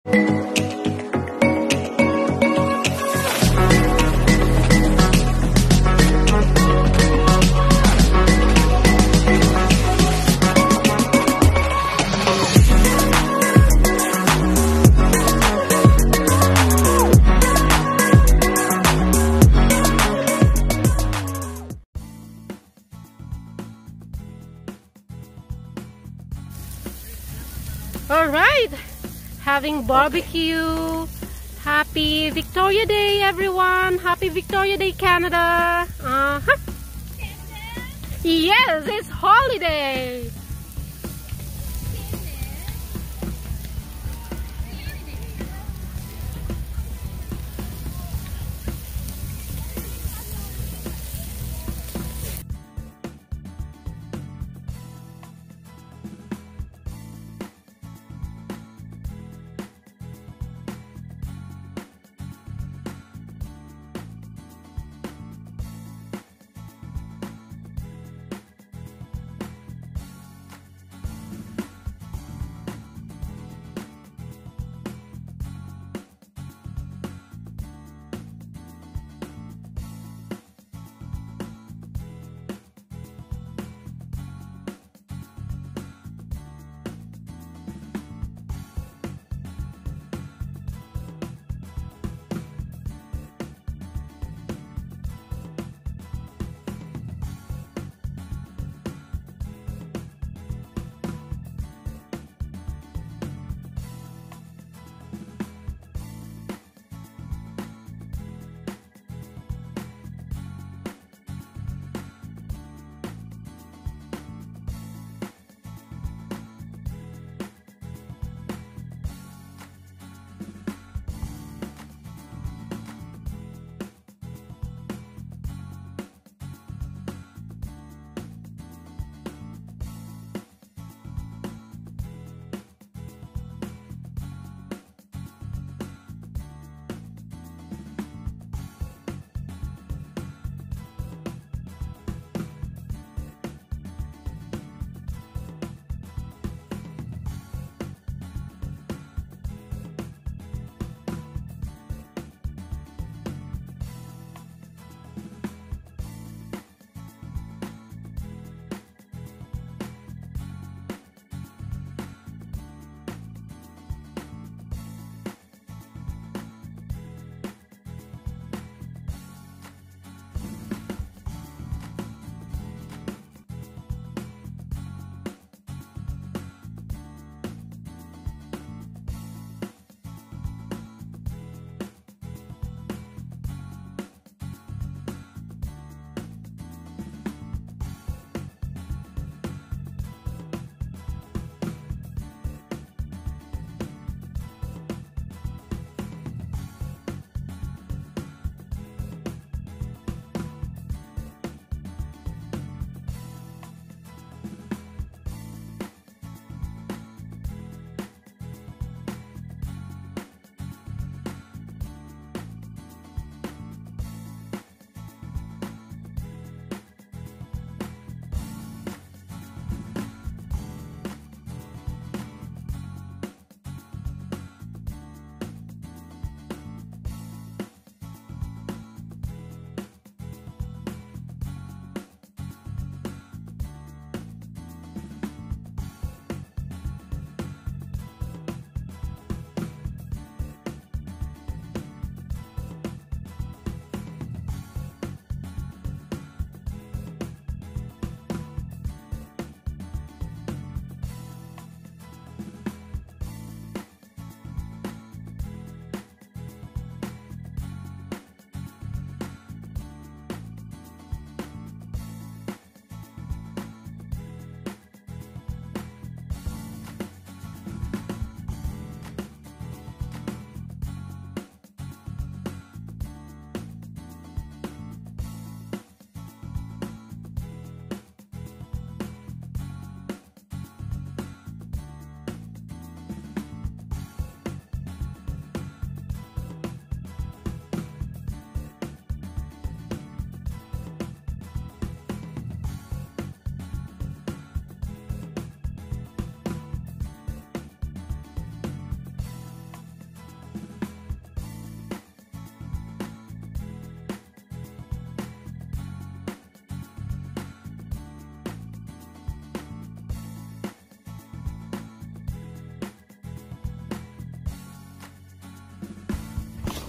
Alright, having barbecue. Happy Victoria Day, everyone. Happy Victoria Day, Canada. Yes, it's holiday.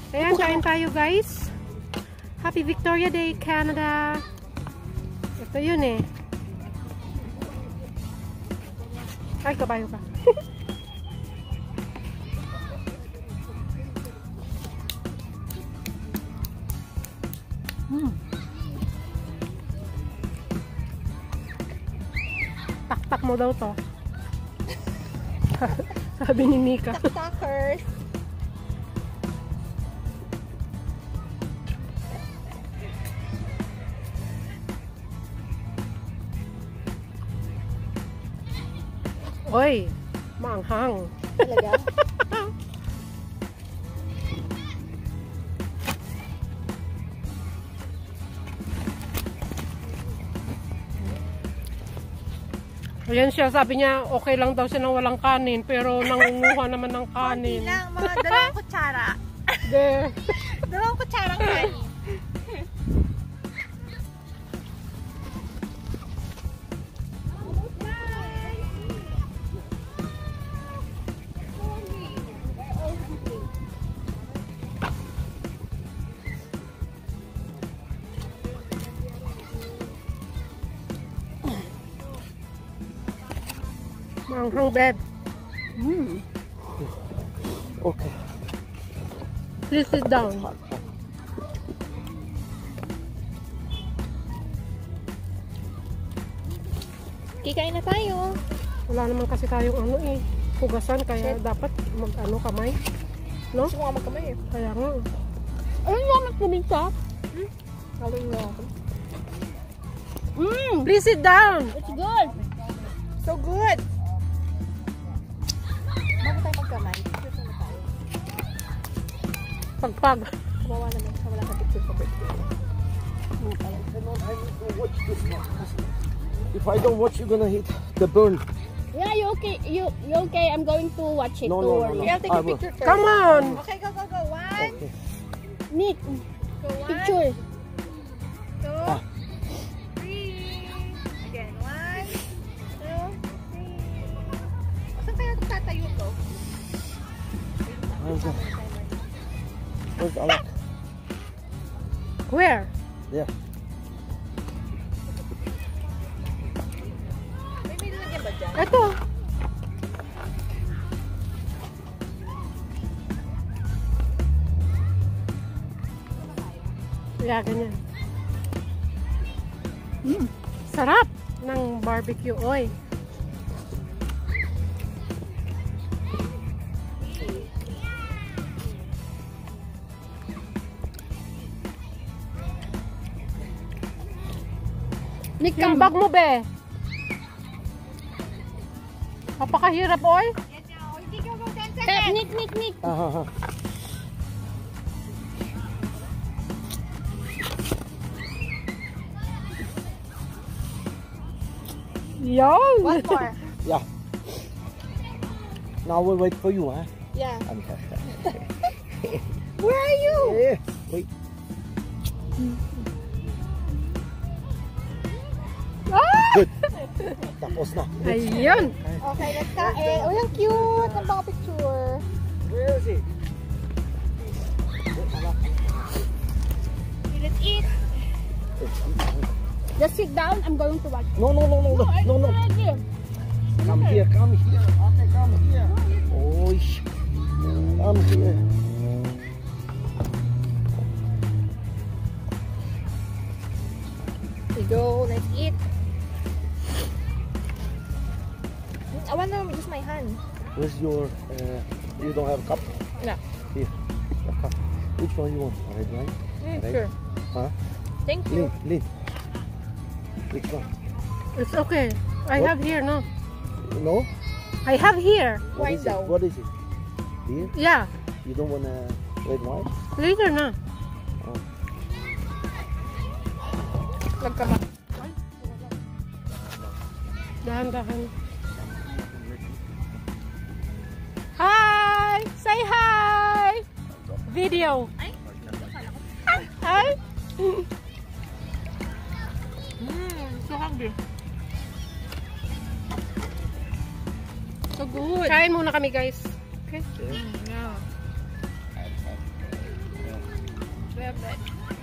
Ayan, kain tayo guys. Happy Victoria Day, Canada. Ito yun eh. Ay, kabayo ka. Taktak mo daw to. Sabi ni Mika. Taktakers. Oy, maanghang. Talaga? Ayan siya, sabi niya okay lang daw siya nang walang kanin, pero nangunguha naman ng kanin. Konti lang, mga 2 kutsara. De. 2 kutsarang kanin. Manghang bed. Okay. Please sit down. Kikain na tayo. Wala naman kasi tayong ano eh, hugasan, kaya dapat mag ano kamay. No? Gusto mo nga magkamay eh. Kaya nga. Ayun nga, magtubig ka. Ayun nga. Please sit down. It's good. So good. Bago tayo magkamay, picture na tayo. Pagpag. Kawawa naman sa wala ka picture sa birthday. If I don't watch, you're gonna hit the burn. Yeah, you okay? You okay? I'm going to watch it. No, Don't no, worry. no, Okay, I'll take I a will. picture first. Come on. Okay, go, go, go. 1, Okay. Nick, go 1, picture. 2, 3. Again, 1, 2, 3. Saan kaya tatayo to? Where's Alak? Where? Yeah. May nilagyan ba dyan? Ito. Yeah, ganyan. Sarap ng barbecue oil. Nick, Yung come. bag mo, be. Napakahirap, oy. Yes, no. Hindi ka mo 10 Tap, seconds. Nick. Yan. One more. Yeah. Now we'll wait for you, huh? Yeah. Okay. Where are you? Yeah. Wait. Good. Tapos na. Ayun. Okay, let's kain. Oh, yung cute. Ang mga picture. Where is it? Let's eat. Just sit down. I'm going to watch. No. Ready. Come here. Okay, come here. Oh, come here. Let's go. Let's eat. I want to use my hand. Where's your? You don't have a cup? No. Here, a cup. Which one you want? Red wine? Red? Sure. Huh? Thank you. Lin. Which one? It's okay. I What? have here, no? No? I have here. Wine What is it? daw. What is it? Beer? Yeah. You don't want a red wine? Later na. Nagkamat. Dahan-dahan. Hi! Say hi! Video. Hi! So hungry. So good. Kain muna kami, guys. Okay? Yeah. but